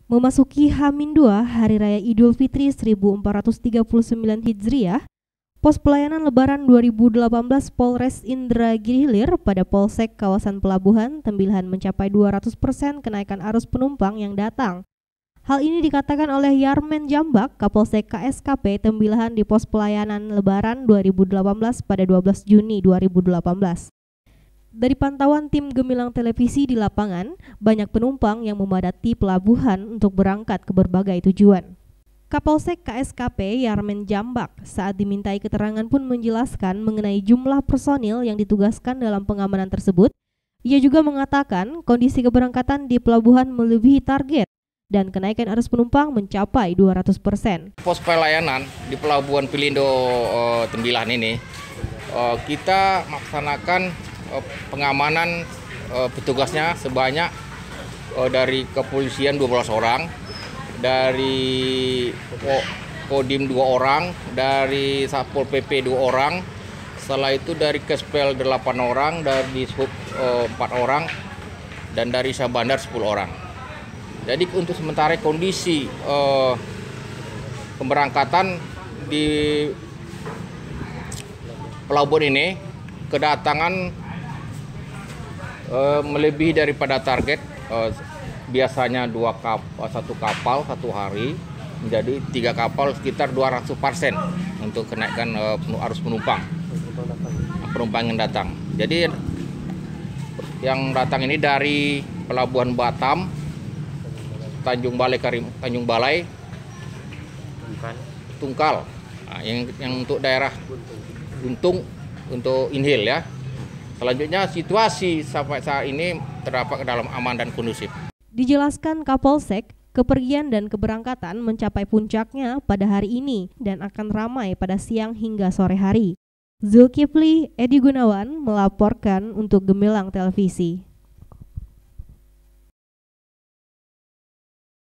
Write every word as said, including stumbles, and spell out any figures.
Memasuki H minus dua Hari Raya Idul Fitri seribu empat ratus tiga puluh sembilan Hijriah, Pos Pelayanan Lebaran dua ribu delapan belas Polres Indragiri Hilir pada Polsek Kawasan Pelabuhan Tembilahan mencapai dua ratus persen kenaikan arus penumpang yang datang. Hal ini dikatakan oleh Yarmen Jambak, Kapolsek K S K P Tembilahan di Pos Pelayanan Lebaran dua ribu delapan belas pada dua belas Juni dua ribu delapan belas. Dari pantauan tim Gemilang Televisi di lapangan, banyak penumpang yang memadati pelabuhan untuk berangkat ke berbagai tujuan. Kapolsek K S K P Yarmen Jambak saat dimintai keterangan pun menjelaskan mengenai jumlah personil yang ditugaskan dalam pengamanan tersebut. Ia juga mengatakan kondisi keberangkatan di pelabuhan melebihi target dan kenaikan arus penumpang mencapai dua ratus persen. Pos pelayanan di Pelabuhan Pelindo uh, Tembilahan ini, uh, kita melaksanakan pengamanan uh, petugasnya sebanyak uh, dari kepolisian dua belas orang, dari Kodim dua orang, dari Satpol P P dua orang, setelah itu dari Kespel delapan orang, dari Sub uh, empat orang, dan dari Syahbandar sepuluh orang. Jadi untuk sementara kondisi uh, pemberangkatan di pelabuhan ini kedatangan Uh, melebihi daripada target. Uh, biasanya dua kapal, satu kapal satu hari menjadi tiga kapal, sekitar dua ratus persen untuk kenaikan uh, arus penumpang penumpang yang datang. Jadi yang datang ini dari Pelabuhan Batam, Tanjung Balai Karim, Tanjung Balai, Tungkal, nah, yang yang untuk daerah Guntung, untuk Inhil ya. Selanjutnya situasi sampai saat ini terdapat dalam aman dan kondusif. Dijelaskan Kapolsek, kepergian dan keberangkatan mencapai puncaknya pada hari ini dan akan ramai pada siang hingga sore hari. Zulkifli Edi Gunawan melaporkan untuk Gemilang Televisi.